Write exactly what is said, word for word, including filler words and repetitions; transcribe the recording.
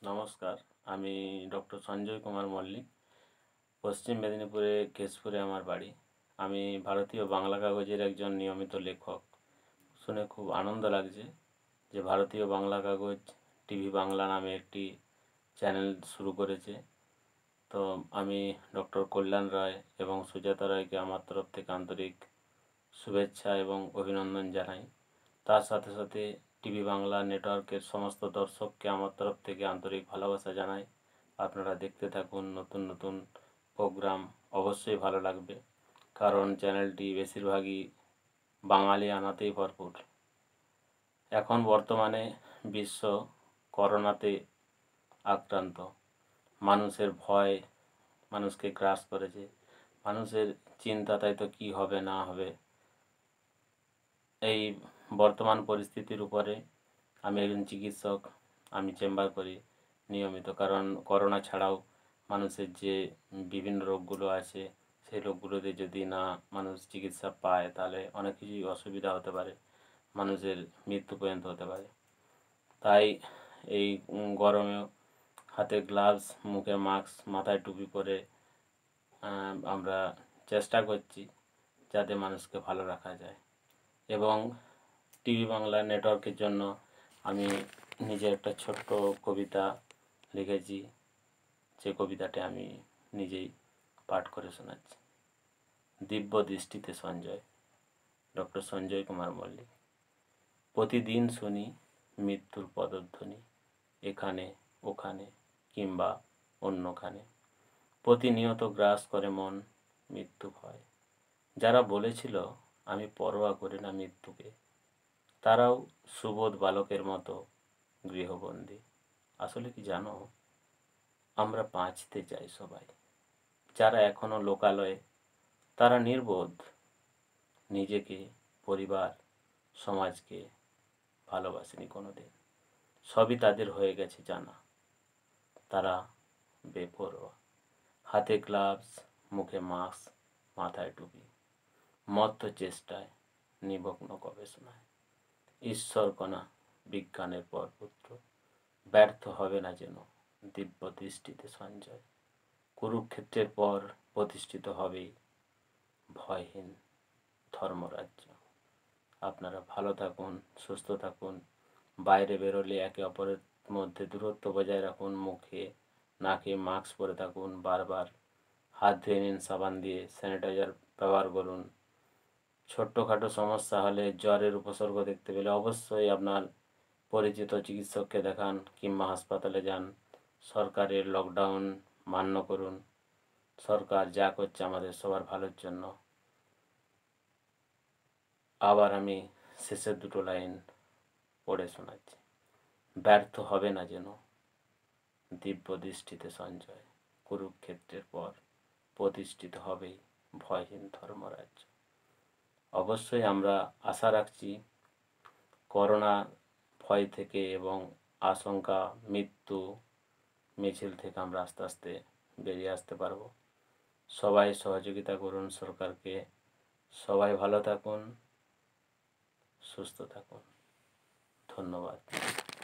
নমস্কার, আমি ডক্টর সঞ্জয় কুমার মল্লিক। পশ্চিম মেদিনীপুরে কেশপুরে আমার বাড়ি। আমি ভারতীয় বাংলা কাগজের একজন নিয়মিত লেখক। শুনে খুব আনন্দ লাগছে যে ভারতীয় বাংলা কাগজ টিভি বাংলা নামে একটি চ্যানেল শুরু করেছে। তো আমি ডক্টর কল্যাণ রায় এবং সুজাতা রায়কে আমার তরফ থেকে আন্তরিক শুভেচ্ছা এবং অভিনন্দন জানাই। তার সাথে সাথে টিভি বাংলা নেটওয়ার্কের সমস্ত দর্শককে আমার তরফ থেকে আন্তরিক ভালোবাসা জানাই। আপনারা দেখতে থাকুন, নতুন নতুন প্রোগ্রাম অবশ্যই ভালো লাগবে, কারণ চ্যানেলটি বেশিরভাগই বাঙালি আনাতেই ভরপুর। এখন বর্তমানে বিশ্ব করোনাতে আক্রান্ত। মানুষের ভয় মানুষকে গ্রাস করেছে। মানুষের চিন্তা তাই তো কী হবে না হবে। এই বর্তমান পরিস্থিতির উপরে আমি একজন চিকিৎসক, আমি চেম্বার করি নিয়মিত, কারণ করোনা ছাড়াও মানুষের যে বিভিন্ন রোগগুলো আছে সেই রোগগুলোতে যদি না মানুষ চিকিৎসা পায় তাহলে অনেক কিছুই অসুবিধা হতে পারে, মানুষের মৃত্যু পর্যন্ত হতে পারে। তাই এই গরমেও হাতে গ্লাভস, মুখে মাস্ক, মাথায় টুপি পরে আমরা চেষ্টা করছি যাতে মানুষকে ভালো রাখা যায়। এবং টিভি বাংলা নেটওয়ার্কের জন্য আমি নিজে একটা ছোট্ট কবিতা লিখেছি, যে কবিতাটি আমি নিজেই পাঠ করে শোনাচ্ছি। দিব্য দৃষ্টিতে সঞ্জয়, ডক্টর সঞ্জয় কুমার মল্লিক। প্রতিদিন শুনি মৃত্যুর পদধ্বনি, এখানে ওখানে কিংবা অন্যখানে। প্রতিনিয়ত গ্রাস করে মন মৃত্যু ভয়। যারা বলেছিল আমি পরোয়া করি না মৃত্যুকে, তারাও সুবোধ বালকের মতো গৃহবন্দী। আসলে কি জানো, আমরা বাঁচতে চাই সবাই। যারা এখনও লোকালয়ে, তারা নির্বোধ, নিজেকে, পরিবার, সমাজকে ভালোবাসেনি কোনোদিন। সবই তাদের হয়ে গেছে জানা, তারা বেপরোয়া। হাতে গ্লাভস, মুখে মাস্ক, মাথায় টুপি, মত্ত চেষ্টায়, নিমগ্ন গবেষণায়। ঈশ্বর কণা বিজ্ঞানের পরপুত্র, ব্যর্থ হবে না যেন দিব্য দৃষ্টিতে সঞ্জয়। কুরুক্ষেত্রের পর প্রতিষ্ঠিত হবেই ভয়হীন ধর্মরাজ্য। আপনারা ভালো থাকুন, সুস্থ থাকুন। বাইরে বেরোলে একে অপরের মধ্যে দূরত্ব বজায় রাখুন। মুখে নাকে মাস্ক পরে থাকুন। বারবার হাত ধুয়ে নিন সাবান দিয়ে, স্যানিটাইজার ব্যবহার করুন। ছোট্টখাটো সমস্যা হলে, জ্বরের উপসর্গ দেখতে পেলে অবশ্যই আপনার পরিচিত চিকিৎসককে দেখান কিংবা হাসপাতালে যান। সরকারের লকডাউন মান্য করুন। সরকার যা করছে আমাদের সবার ভালোর জন্য। আবার আমি শেষের দুটো লাইন পড়ে শোনাচ্ছি। ব্যর্থ হবে না যেন দিব্য দৃষ্টিতে সঞ্জয়। কুরুক্ষেত্রের পর প্রতিষ্ঠিত হবেই ভয়হীন ধর্মরাজ্য। অবশ্যই আমরা আশা রাখছি করোনা ভয় থেকে এবং আশঙ্কা, মৃত্যু, মিছিল থেকে আমরা আস্তে আস্তে বেরিয়ে আসতে পারব। সবাই সহযোগিতা করুন সরকারকে। সবাই ভালো থাকুন, সুস্থ থাকুন। ধন্যবাদ।